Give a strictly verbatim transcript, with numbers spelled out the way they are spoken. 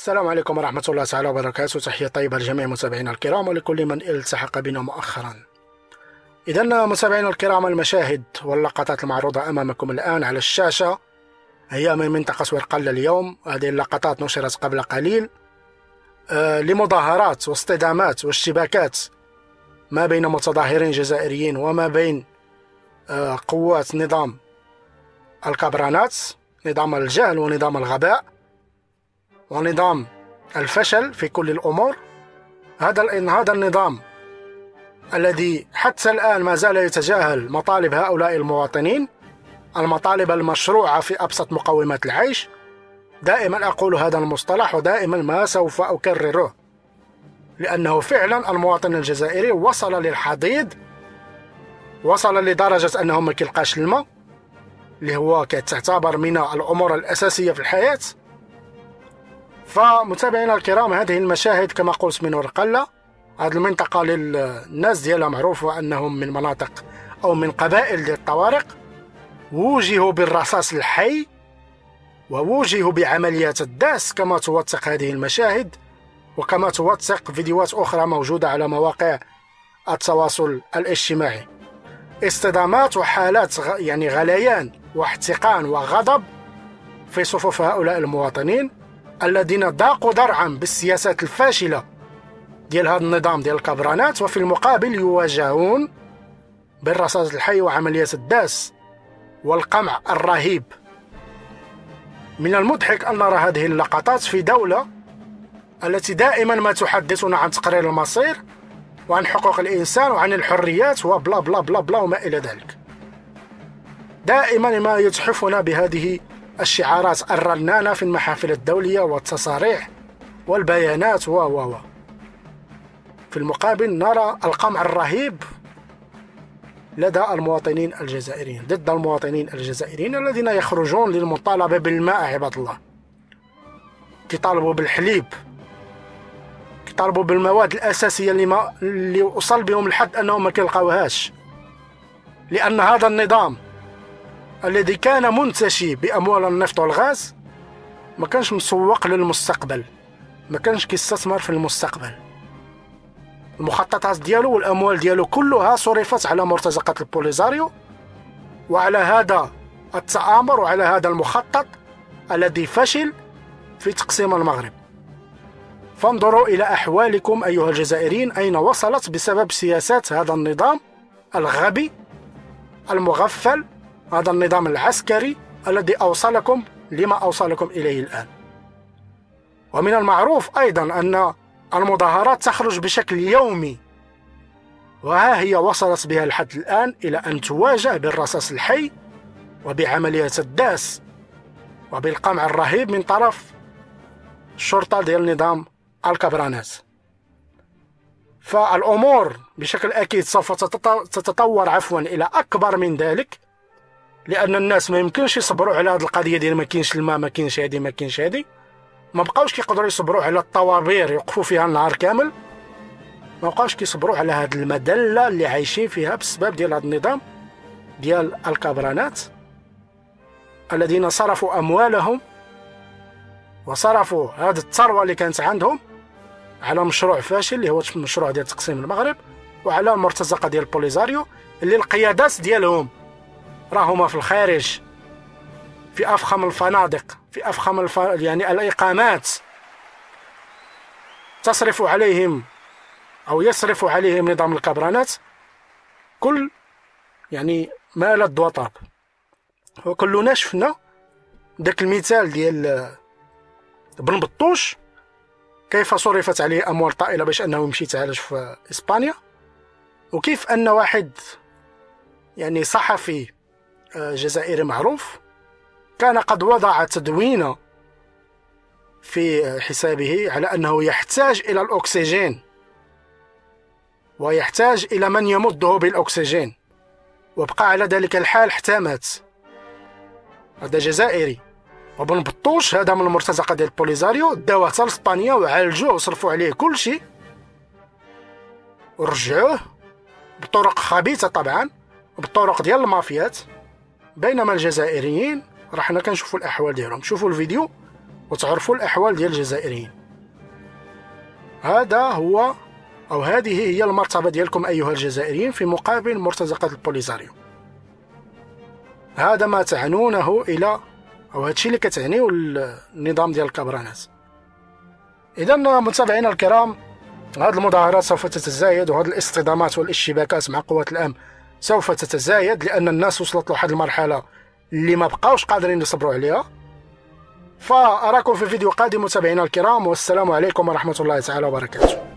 السلام عليكم ورحمة الله تعالى وبركاته. تحية طيبة لجميع متابعينا الكرام ولكل من التحق بنا مؤخرا. إذا متابعينا الكرام، المشاهد واللقطات المعروضة أمامكم الآن على الشاشة هي من منطقة ورقلة اليوم. هذه اللقطات نشرت قبل قليل آه لمظاهرات واصطدامات واشتباكات ما بين متظاهرين جزائريين وما بين آه قوات نظام الكابرانات، نظام الجهل ونظام الغباء ونظام الفشل في كل الأمور. هذا هذا النظام الذي حتى الآن ما زال يتجاهل مطالب هؤلاء المواطنين، المطالب المشروعة في أبسط مقومات العيش. دائما أقول هذا المصطلح ودائما ما سوف أكرره، لأنه فعلا المواطن الجزائري وصل للحضيض، وصل لدرجة أنه ما كيلقاش الماء اللي هو كتعتبر من الأمور الأساسية في الحياة. فمتابعينا الكرام، هذه المشاهد كما قلت من ورقلة، هذه المنطقة للناس ديالها معروفة أنهم من مناطق أو من قبائل ديال الطوارق، ووجهوا بالرصاص الحي ووجهوا بعمليات الداس كما توثق هذه المشاهد وكما توثق فيديوهات أخرى موجودة على مواقع التواصل الاجتماعي. اصطدامات وحالات غ... يعني غليان واحتقان وغضب في صفوف هؤلاء المواطنين الذين ضاقوا ذرعا بالسياسات الفاشلة ديال هذا النظام ديال الكابرانات، وفي المقابل يواجهون بالرصاص الحي وعمليات الداس والقمع الرهيب. من المضحك أن نرى هذه اللقطات في دولة التي دائما ما تحدثنا عن تقرير المصير وعن حقوق الإنسان وعن الحريات وبلا بلا بلا بلا وما إلى ذلك. دائما ما يتحفنا بهذه الشعارات الرنانة في المحافل الدولية والتصاريح والبيانات و و و في المقابل نرى القمع الرهيب لدى المواطنين الجزائريين، ضد المواطنين الجزائريين الذين يخرجون للمطالبة بالماء. عباد الله، كيطالبوا بالحليب، كيطالبوا بالمواد الأساسية اللي, ما اللي وصل بهم الحد أنهم ما كيلقاوهاش، لأن هذا النظام الذي كان منتشي بأموال النفط والغاز ما كانش مسوق للمستقبل، ما كانش كيستثمر في المستقبل. المخططات ديالو والأموال ديالو كلها صرفت على مرتزقات البوليزاريو وعلى هذا التآمر وعلى هذا المخطط الذي فشل في تقسيم المغرب. فانظروا إلى أحوالكم أيها الجزائريين أين وصلت بسبب سياسات هذا النظام الغبي المغفل، هذا النظام العسكري الذي أوصلكم لما أوصلكم إليه الآن. ومن المعروف أيضا أن المظاهرات تخرج بشكل يومي، وها هي وصلت بها الحد الآن إلى أن تواجه بالرصاص الحي وبعمليات الداس وبالقمع الرهيب من طرف الشرطة ديال نظام الكابرانات. فالأمور بشكل أكيد سوف تتطور عفوا إلى أكبر من ذلك، لأن الناس ما يمكنش يصبروا على هذه القضية ديال ما كاينش الماء، ما كاينش هادي ما كاينش هادي. ما بقاوش كيقدروا يصبروا على الطوابير يوقفوا فيها النهار كامل، ما بقاوش كيصبروا على هذه المذلة اللي عايشين فيها بسبب ديال هذا النظام ديال الكابرانات الذين صرفوا أموالهم وصرفوا هذه الثروة اللي كانت عندهم على مشروع فاشل اللي هو المشروع ديال تقسيم المغرب، وعلى المرتزقة ديال البوليزاريو اللي القيادات ديالهم راهما في الخارج في أفخم الفنادق، في أفخم الف... يعني الإقامات، تصرف عليهم أو يصرف عليهم نظام الكابرانات كل يعني ما لذ وطاب. وكلنا شفنا ذاك المثال ديال بن بطوش كيف صرفت عليه أموال طائلة باش أنه يمشي يتعالج في إسبانيا، وكيف أن واحد يعني صحفي جزائري معروف كان قد وضع تدوينة في حسابه على أنه يحتاج إلى الأكسجين ويحتاج إلى من يمده بالأكسجين، وبقى على ذلك الحال حتى مات. هذا جزائري. وبن بطوش هذا من المرتزقة ديال البوليزاريو داوه حتى لإسبانيا وعالجوه وصرفوا عليه كل شيء ورجعوه بطرق خبيثة طبعا وبالطرق ديال المافيات، بينما الجزائريين راه حنا كنشوفوا الأحوال ديالهم. شوفوا الفيديو وتعرفوا الأحوال ديال الجزائريين. هذا هو أو هذه هي المرتبة ديالكم أيها الجزائريين في مقابل مرتزقة البوليساريو. هذا ما تعنونه إلى أو هذا الشيء اللي كتعنيو النظام ديال الكابرانات. إذا متابعينا الكرام، هذه المظاهرات سوف تتزايد، وهذه الاصطدامات والاشتباكات مع قوات الأمن سوف تتزايد، لأن الناس وصلت لواحد المرحلة اللي ما بقاوش قادرين يصبروا عليها. فأراكم في فيديو قادم متابعينا الكرام، والسلام عليكم ورحمة الله تعالى وبركاته.